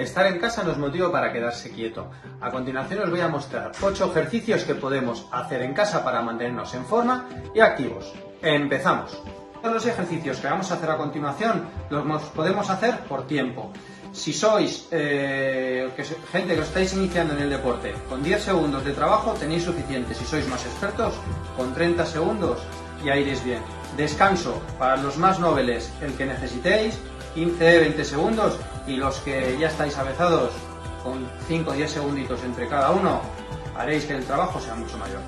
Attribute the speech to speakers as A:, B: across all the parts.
A: estar en casa no es motivo para quedarse quieto. A continuación os voy a mostrar 8 ejercicios que podemos hacer en casa para mantenernos en forma y activos. ¡Empezamos! Los ejercicios que vamos a hacer a continuación los podemos hacer por tiempo. Si sois gente que os estáis iniciando en el deporte, con 10 segundos de trabajo tenéis suficiente. Si sois más expertos, con 30 segundos ya iréis bien. Descanso, para los más noveles, el que necesitéis, 15-20 segundos, y los que ya estáis avezados, con 5 o 10 segunditos entre cada uno, haréis que el trabajo sea mucho mayor.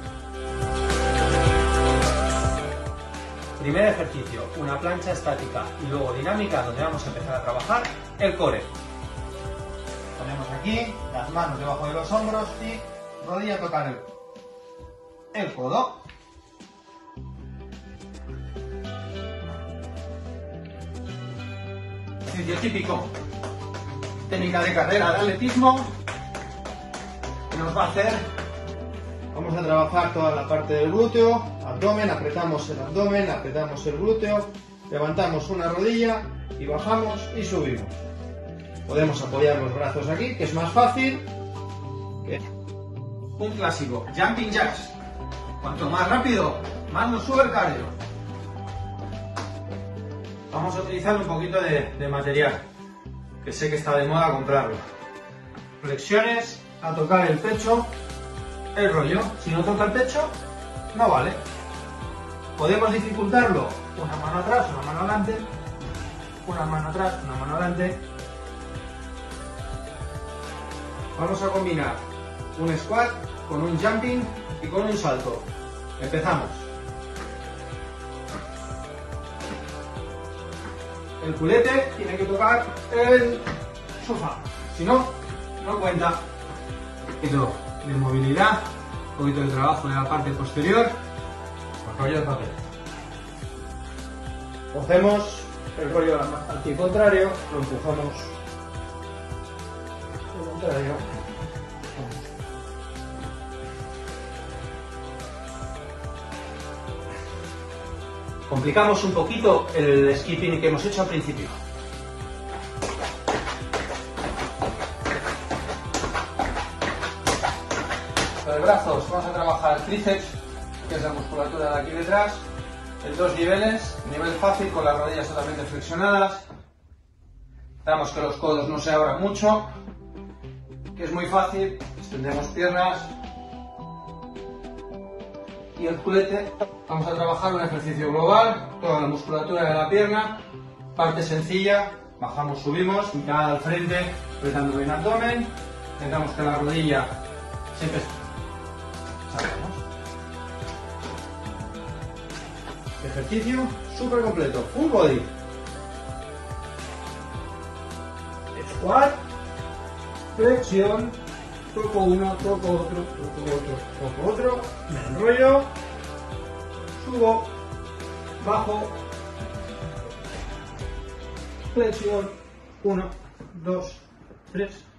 A: Primer ejercicio, una plancha estática y luego dinámica, donde vamos a empezar a trabajar el core. Ponemos aquí las manos debajo de los hombros y rodilla a tocar el codo. Ejercicio típico, técnica de carrera de atletismo, que nos va a hacer, vamos a trabajar toda la parte del glúteo, abdomen, apretamos el abdomen, apretamos el glúteo, levantamos una rodilla y bajamos y subimos. Podemos apoyar los brazos aquí, que es más fácil. Un clásico, jumping jacks. Cuanto más rápido, más nos sube el cardio. Vamos a utilizar un poquito de material, que sé que está de moda comprarlo. Flexiones a tocar el pecho, el rollo. Si no toca el pecho, no vale. Podemos dificultarlo, una mano atrás, una mano adelante, una mano atrás, una mano adelante. Vamos a combinar un squat con un jumping y con un salto. Empezamos. El culete tiene que tocar el sofá, si no, no cuenta. Un poquito de movilidad, un poquito de trabajo de la parte posterior, con rollo de papel. Cogemos el rollo al pie contrario, lo empujamos al contrario. Complicamos un poquito el skipping que hemos hecho al principio. Con los brazos vamos a trabajar el tríceps, que es la musculatura de aquí detrás, en 2 niveles, nivel fácil con las rodillas totalmente flexionadas. Damos que los codos no se abran mucho, que es muy fácil, extendemos piernas. Y el culete, vamos a trabajar un ejercicio global, toda la musculatura de la pierna, parte sencilla, bajamos, subimos, mirada al frente, apretando bien el abdomen, intentamos que la rodilla siempre salgamos. Ejercicio súper completo, full body. Squat, flexión, toco uno, toco otro, toco otro, toco otro, me enrollo, subo, bajo, flexión, 1, 2, 3,